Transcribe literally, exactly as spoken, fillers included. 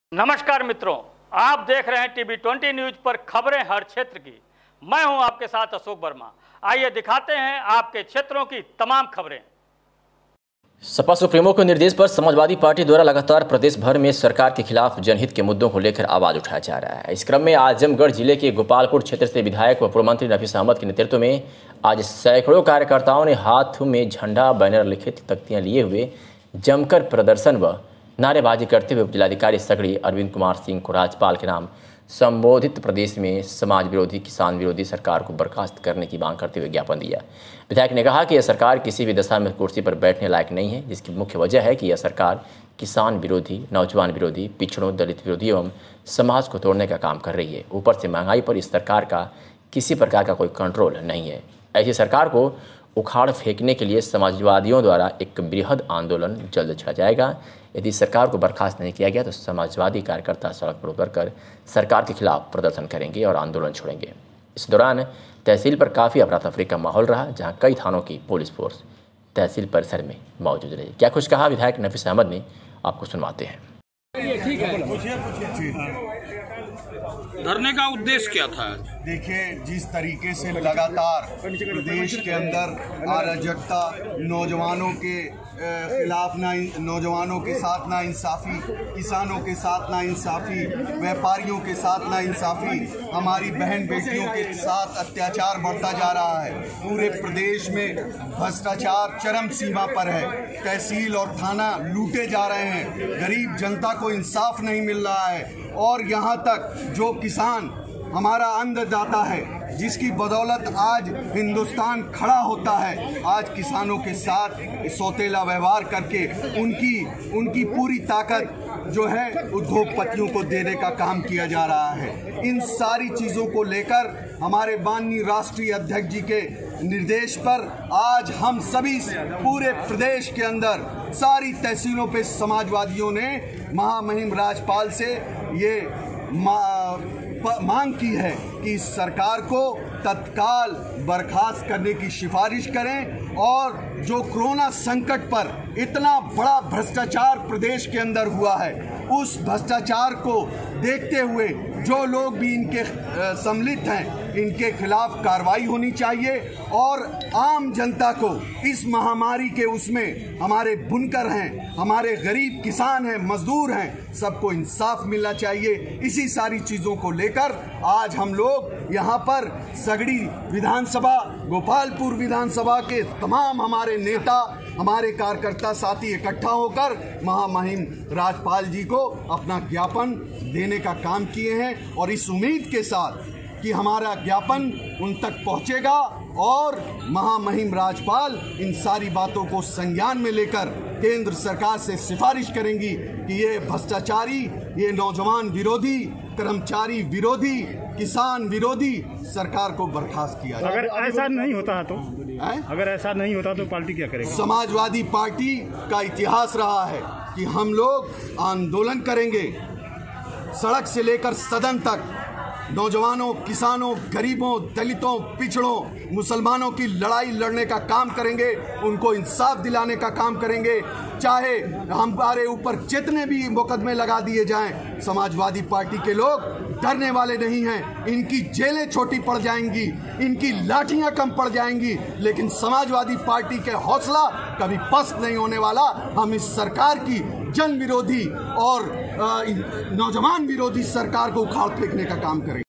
नमस्कार मित्रों, आप देख रहे हैं टीवी ट्वेंटी न्यूज पर खबरें हर क्षेत्र की। मैं हूं आपके साथ अशोक वर्मा। आइए दिखाते हैं आपके क्षेत्रों की तमाम खबरें। सपा सुप्रीमो के निर्देश पर समाजवादी पार्टी द्वारा लगातार प्रदेश भर में सरकार के खिलाफ जनहित के मुद्दों को लेकर आवाज उठाया जा रहा है। इस क्रम में आजमगढ़ जिले के गोपालपुर क्षेत्र से विधायक व पूर्व मंत्री नफीस अहमद के नेतृत्व में आज सैकड़ों कार्यकर्ताओं ने हाथ में झंडा, बैनर, लिखित तख्तियां लिए हुए जमकर प्रदर्शन व नारेबाजी करते हुए जिलाधिकारी सगड़ी अरविंद कुमार सिंह को राज्यपाल के नाम संबोधित प्रदेश में समाज विरोधी, किसान विरोधी सरकार को बर्खास्त करने की मांग करते हुए ज्ञापन दिया। विधायक ने कहा कि यह सरकार किसी भी दशा में कुर्सी पर बैठने लायक नहीं है, जिसकी मुख्य वजह है कि यह सरकार किसान विरोधी, नौजवान विरोधी, पिछड़ों, दलित विरोधी एवं समाज को तोड़ने का काम कर रही है। ऊपर से महंगाई पर इस सरकार का किसी प्रकार का कोई कंट्रोल नहीं है। ऐसी सरकार को उखाड़ फेंकने के लिए समाजवादियों द्वारा एक बृहद आंदोलन जल्द छेड़ा जाएगा। यदि सरकार को बर्खास्त नहीं किया गया तो समाजवादी कार्यकर्ता सड़क पर उतरकर सरकार के खिलाफ प्रदर्शन करेंगे और आंदोलन छोड़ेंगे। इस दौरान तहसील पर काफ़ी अफरा तफरी का माहौल रहा, जहां कई थानों की पुलिस फोर्स तहसील परिसर में मौजूद रही। क्या कुछ कहा विधायक नफीस अहमद ने, आपको सुनवाते हैं। ठीक है, धरने का उद्देश्य क्या था? देखिए, जिस तरीके से लगातार प्रदेश के अंदर अराजकता, नौजवानों के खिलाफ ना नौजवानों के साथ ना इंसाफी, किसानों के साथ ना इंसाफी, व्यापारियों के साथ ना इंसाफी, हमारी बहन बेटियों के साथ अत्याचार बढ़ता जा रहा है। पूरे प्रदेश में भ्रष्टाचार चरम सीमा पर है। तहसील और थाना लूटे जा रहे हैं, गरीब जनता को इंसाफ नहीं मिल रहा है। और यहाँ तक जो किसान हमारा अन्नदाता है, जिसकी बदौलत आज हिंदुस्तान खड़ा होता है, आज किसानों के साथ सौतेला व्यवहार करके उनकी उनकी पूरी ताकत जो है उद्योगपतियों को देने का काम किया जा रहा है। इन सारी चीज़ों को लेकर हमारे माननीय राष्ट्रीय अध्यक्ष जी के निर्देश पर आज हम सभी पूरे प्रदेश के अंदर सारी तहसीलों पे समाजवादियों ने महामहिम राज्यपाल से ये मांग की है कि इस सरकार को तत्काल बर्खास्त करने की सिफारिश करें और जो कोरोना संकट पर इतना बड़ा भ्रष्टाचार प्रदेश के अंदर हुआ है, उस भ्रष्टाचार को देखते हुए जो लोग भी इनके सम्मिलित हैं, इनके खिलाफ कार्रवाई होनी चाहिए और आम जनता को इस महामारी के उसमें हमारे बुनकर हैं, हमारे गरीब किसान हैं, मजदूर हैं, सबको इंसाफ मिलना चाहिए। इसी सारी चीज़ों को लेकर आज हम लोग यहाँ पर सगड़ी विधानसभा, गोपालपुर विधानसभा के तमाम हमारे नेता, हमारे कार्यकर्ता साथी इकट्ठा होकर महामहिम राज्यपाल जी को अपना ज्ञापन देने का काम किए हैं और इस उम्मीद के साथ कि हमारा ज्ञापन उन तक पहुंचेगा और महामहिम राज्यपाल इन सारी बातों को संज्ञान में लेकर केंद्र सरकार से सिफारिश करेंगी कि ये भ्रष्टाचारी, ये नौजवान विरोधी, कर्मचारी विरोधी, किसान विरोधी सरकार को बर्खास्त किया जाए। अगर ऐसा नहीं होता तो है? अगर ऐसा नहीं होता तो पार्टी क्या करेगी? समाजवादी पार्टी का इतिहास रहा है कि हम लोग आंदोलन करेंगे, सड़क से लेकर सदन तक नौजवानों, किसानों, गरीबों, दलितों, पिछड़ों, मुसलमानों की लड़ाई लड़ने का काम करेंगे, उनको इंसाफ दिलाने का काम करेंगे। चाहे हमारे ऊपर जितने भी मुकदमे लगा दिए जाएं, समाजवादी पार्टी के लोग डरने वाले नहीं हैं। इनकी जेलें छोटी पड़ जाएंगी, इनकी लाठियां कम पड़ जाएंगी, लेकिन समाजवादी पार्टी के हौसला कभी पस्त नहीं होने वाला। हम इस सरकार की जन विरोधी और नौजवान विरोधी सरकार को उखाड़ फेंकने का काम करेंगे।